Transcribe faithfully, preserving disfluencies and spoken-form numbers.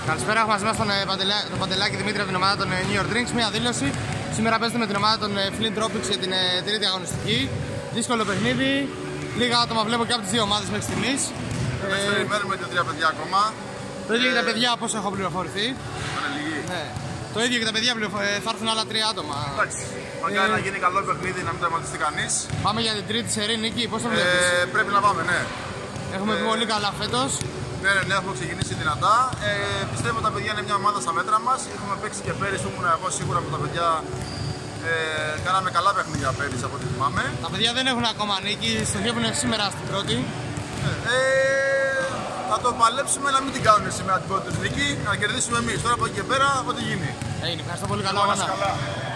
Καλησπέρα, έχουμε μαζί μας τον, τον Παντελάκη Δημήτρη από την ομάδα των New York Drinks. Μια δήλωση. Σήμερα παίζετε με την ομάδα των Flint Tropics για την τρίτη αγωνιστική. Δύσκολο παιχνίδι. Λίγα άτομα βλέπω και από τις δύο ομάδες μέχρι στιγμής. Εμείς ε... περιμένουμε και τρία παιδιά ακόμα. Το ίδιο ε... και τα παιδιά, όπως έχω πληροφορηθεί. Είναι λίγοι. Ναι. Το ίδιο και τα παιδιά θα έρθουν άλλα τρία άτομα. Εντάξει. Μακάρι ε... να γίνει καλό παιχνίδι, να μην τραυματιστεί κανείς. Πάμε για την τρίτη σερή νίκη, πώς το βλέπεις? Ε, πρέπει να πάμε, ναι. Έχουμε πει ε... πολύ καλά φέτος. Ναι, ναι, έχουμε ξεκινήσει δυνατά. Ε, πιστεύω τα παιδιά είναι μια ομάδα στα μέτρα μας. Έχουμε παίξει και πέρυσι, ήμουν εγώ σίγουρα με τα παιδιά. Ε, κάναμε καλά παιχνίδια πέρυσι από ό,τι θυμάμαι. Τα παιδιά δεν έχουν ακόμα νίκη, στοχεύουν σήμερα στην πρώτη. Ε, θα το παλέψουμε να μην την κάνουν σήμερα την πρώτη νίκη, να κερδίσουμε εμείς. Τώρα από εκεί και πέρα, ό,τι γίνει. Έγινε, ευχαριστώ πολύ, καλά.